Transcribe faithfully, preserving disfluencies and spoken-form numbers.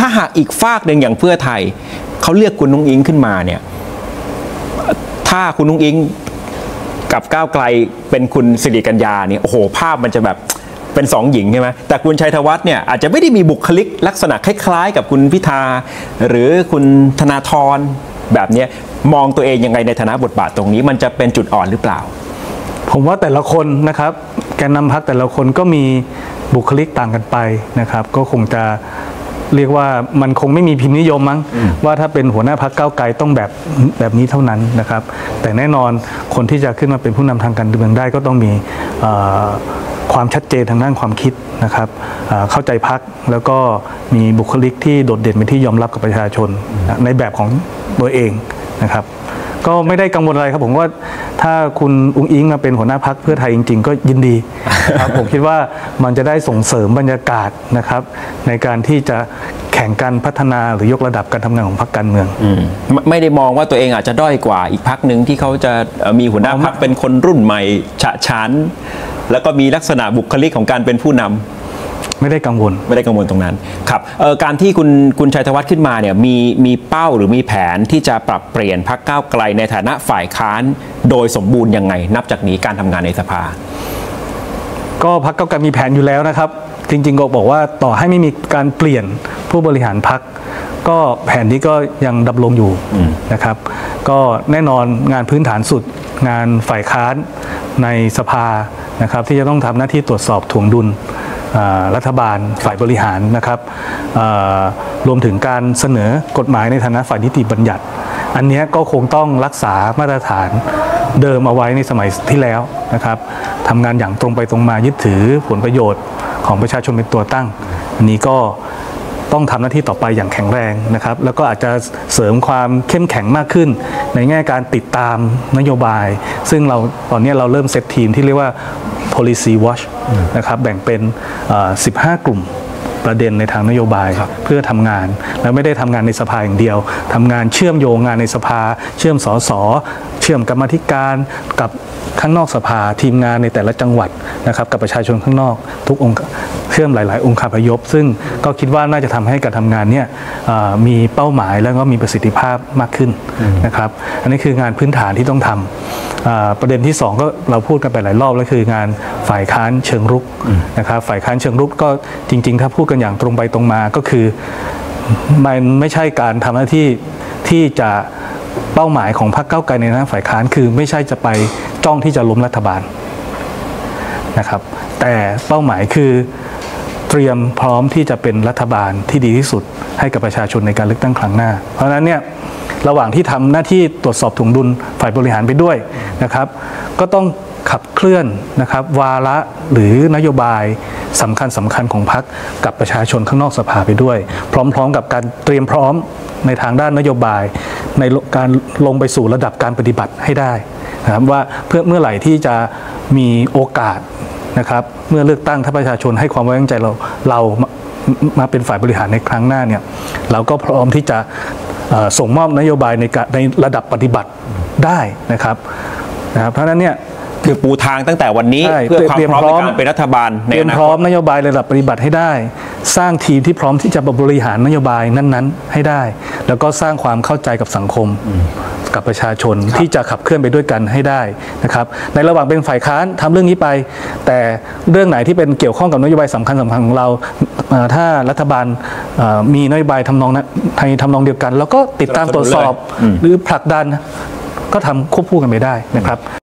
ถ้าหากอีกฝากหนึ่งอย่างเพื่อไทยเขาเลือกคุณนุ้งอิงขึ้นมาเนี่ยถ้าคุณนุ้งอิงกับก้าวไกลเป็นคุณสิริกัญญาเนี่ยโอ้โหภาพมันจะแบบเป็นสองหญิงใช่ไหมแต่คุณชัยธวัฒน์เนี่ยอาจจะไม่ได้มีบุคลิกลักษณะคล้ายๆกับคุณพิธาหรือคุณธนาธรแบบนี้มองตัวเองยังไงในฐานะบทบาทตรงนี้มันจะเป็นจุดอ่อนหรือเปล่าผมว่าแต่ละคนนะครับแกนนำพรรคแต่ละคนก็มีบุคลิกต่างกันไปนะครับก็คงจะเรียกว่ามันคงไม่มีพิมพ์นิยมมั้งว่าถ้าเป็นหัวหน้าพรรคก้าวไกลต้องแบบแบบนี้เท่านั้นนะครับแต่แน่นอนคนที่จะขึ้นมาเป็นผู้นำทางการเมืองได้ก็ต้องมีความชัดเจนทางด้านความคิดนะครับเข้าใจพรรคแล้วก็มีบุคลิกที่โดดเด่นเป็นที่ยอมรับกับประชาชนในแบบของตัวเองนะครับก็ไม่ได้กังวลอะไรครับผมว่าถ้าคุณอุ๊งอิ๊งมาเป็นหัวหน้าพรรคเพื่อไทยจริงๆก็ยินดีครับผมคิดว่ามันจะได้ส่งเสริมบรรยากาศนะครับในการที่จะแข่งกันพัฒนาหรือยกระดับการทำงานของพรรคการเมืองไม่ได้มองว่าตัวเองอาจจะด้อยกว่าอีกพรรคหนึ่งที่เขาจะมีหัวหน้าพรรคเป็นคนรุ่นใหม่ฉะฉานแล้วก็มีลักษณะบุคลิกของการเป็นผู้นำไม่ได้กังวลไม่ได้กังวลตรงนั้นครับการที่คุณคุณชัยธวัฒน์ขึ้นมาเนี่ยมีมีเป้าหรือมีแผนที่จะปรับเปลี่ยนพรรคก้าวไกลในฐานะฝ่ายค้านโดยสมบูรณ์ยังไงนับจากนี้การทำงานในสภาก็พรรคก้าวไกลมีแผนอยู่แล้วนะครับจริงๆก็บอกว่าต่อให้ไม่มีการเปลี่ยนผู้บริหารพรรคก็แผนนี้ก็ยังดำรงอยู่นะครับก็แน่นอนงานพื้นฐานสุดงานฝ่ายค้านในสภานะครับที่จะต้องทำหน้าที่ตรวจสอบถ่วงดุลรัฐบาลฝ่ายบริหารนะครับรวมถึงการเสนอกฎหมายในฐานะฝ่ายนิติบัญญัติอันนี้ก็คงต้องรักษามาตรฐานเดิมเอาไว้ในสมัยที่แล้วนะครับทำงานอย่างตรงไปตรงมายึดถือผลประโยชน์ของประชาชนเป็นตัวตั้งอันนี้ก็ต้องทำหน้าที่ต่อไปอย่างแข็งแรงนะครับแล้วก็อาจจะเสริมความเข้มแข็งมากขึ้นในแง่การติดตามนโยบายซึ่งเราตอนนี้เราเริ่มเซตทีมที่เรียกว่า policy watch นะครับแบ่งเป็นสิบห้ากลุ่มประเด็นในทางนโยบายเพื่อทำงานแล้วไม่ได้ทำงานในสภาอย่างเดียวทำงานเชื่อมโยงงานในสภาเชื่อมสสเชื่อมกรรมธิการกับข้างนอกสภาทีมงานในแต่ละจังหวัดนะครับกับประชาชนข้างนอกทุกองค์เชื่อมหลายๆองค์คาพยพซึ่งก็คิดว่าน่าจะทำให้การทำงานเนี่ยมีเป้าหมายแล้วก็มีประสิทธิภาพมากขึ้นนะครับอันนี้คืองานพื้นฐานที่ต้องทำประเด็นที่สองก็เราพูดกันไปหลายรอบแล้วคืองานฝ่ายค้านเชิงรุกนะครับฝ่ายค้านเชิงรุกก็จริงๆถ้าพูดกันอย่างตรงไปตรงมาก็คือมันไม่ใช่การทำหน้าที่ที่จะเป้าหมายของพรรคก้าวไกลในฐานะฝ่ายค้านคือไม่ใช่จะไปจ้องที่จะล้มรัฐบาลนะครับแต่เป้าหมายคือเตรียมพร้อมที่จะเป็นรัฐบาลที่ดีที่สุดให้กับประชาชนในการเลือกตั้งครั้งหน้าเพราะฉะนั้นเนี่ยระหว่างที่ทำหน้าที่ตรวจสอบถ่วงดุลฝ่ายบริหารไปด้วยนะครับก็ต้องขับเคลื่อนนะครับวาระหรือนโยบายสำคัญสำคัญของพรรคกับประชาชนข้างนอกสภาไปด้วยพร้อมๆกับการเตรียมพร้อมในทางด้านนโยบายในการลงไปสู่ระดับการปฏิบัติให้ได้นะครับว่าเพื่อเมื่อไหร่ที่จะมีโอกาสนะครับเมื่อเลือกตั้งถ้าประชาชนให้ความไว้วางใจเราเรามาเป็นฝ่ายบริหารในครั้งหน้าเนี่ยเราก็พร้อมที่จะส่งมอบนโยบายในในระดับปฏิบัติได้นะครับนะครับเพราะฉะนั้นเนี่ยคือปูทางตั้งแต่วันนี้เพื่อความพร้อมในการเป็นรัฐบาลเตรียมพร้อมนโยบายระดับปฏิบัติให้ได้สร้างทีมที่พร้อมที่จะบริหารนโยบายนั้นๆให้ได้แล้วก็สร้างความเข้าใจกับสังคมกับประชาชนที่จะขับเคลื่อนไปด้วยกันให้ได้นะครับในระหว่างเป็นฝ่ายค้านทำเรื่องนี้ไปแต่เรื่องไหนที่เป็นเกี่ยวข้องกับนโยบายสำคัญสำคัญของเราถ้ารัฐบาลมีนโยบายทำนองนั้นทำนองเดียวกันแล้วก็ติดตามตรวจสอบหรือผลักดันก็ทำควบคู่กันไปได้นะครับ